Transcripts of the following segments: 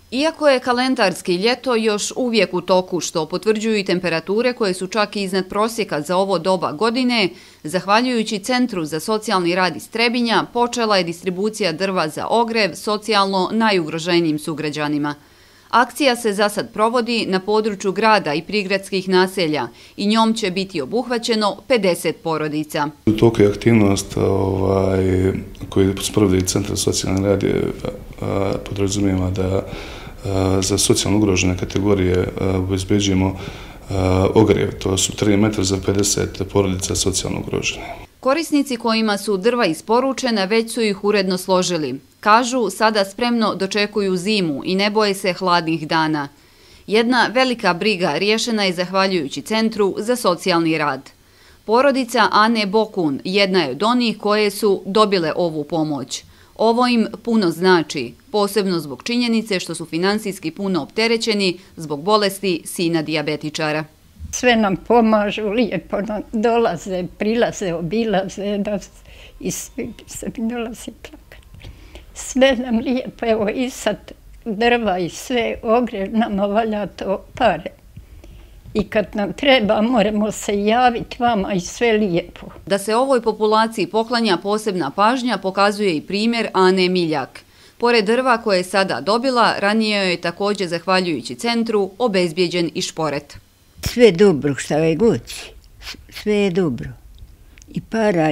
Iako je kalendarski ljeto još uvijek u toku, što potvrđuju i temperature koje su čak i iznad prosjeka za ovo doba godine, zahvaljujući Centru za socijalni rad iz Trebinja, počela je distribucija drva za ogrev socijalno najugroženijim sugrađanima. Akcija se za sad provodi na području grada i prigradskih naselja i njom će biti obuhvaćeno 50 porodica. U toku je aktivnost koju sprovodi Centar za socijalni rad podrazumijeva da za socijalno ugrožene kategorije obezbeđujemo ogrijev. To su 3 metra za 50 porodica socijalno ugrožene. Korisnici kojima su drva isporučena već su ih uredno složili. Kažu, sada spremno dočekuju zimu i ne boje se hladnih dana. Jedna velika briga riješena je zahvaljujući Centru za socijalni rad. Porodica Ane Bokun jedna je od onih koje su dobile ovu pomoć. Ovo im puno znači, posebno zbog činjenice što su finansijski puno opterećeni zbog bolesti sina dijabetičara. Sve nam pomažu, lijepo nam dolaze, prilaze, obilaze i svi se mi dolazi plakati. Sve nam lijepo, evo i sad drva i sve, ogrijev nama valja to pare. I kad nam treba, moramo se javiti vama i sve lijepo. Da se ovoj populaciji poklanja posebna pažnja pokazuje i primjer Ane Miljak. Pored drva koje je sada dobila, ranije joj je također, zahvaljujući Centru, obezbijeđen i šporet. Sve je dobro šta je god, sve je dobro. I para,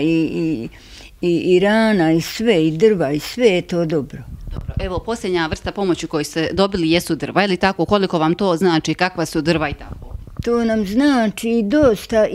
i rana, i sve, i drva, i sve je to dobro. Dobro, evo posljednja vrsta pomoći koju ste dobili jesu drva, ili tako, koliko vam to znači, kakva su drva i tako? To nam znači i dosta,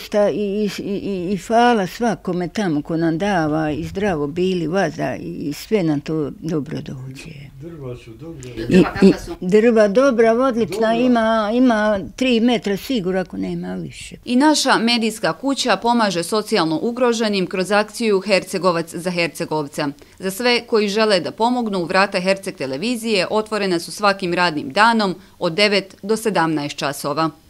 i hvala svakome tamo ko nam dava, i zdravo bili, vazda, i sve nam to dobro dođe. Drva su dobra. Drva kakva su? Drva dobra, odlična, ima 3 metra sigurno ako nema više. I naša medijska kuća pomaže socijalno ugroženim kroz akciju Hercegovac za Hercegovca. Za sve koji žele da pomognu, vrata Herceg televizije otvorena su svakim radnim danom od 9 do 17 časova.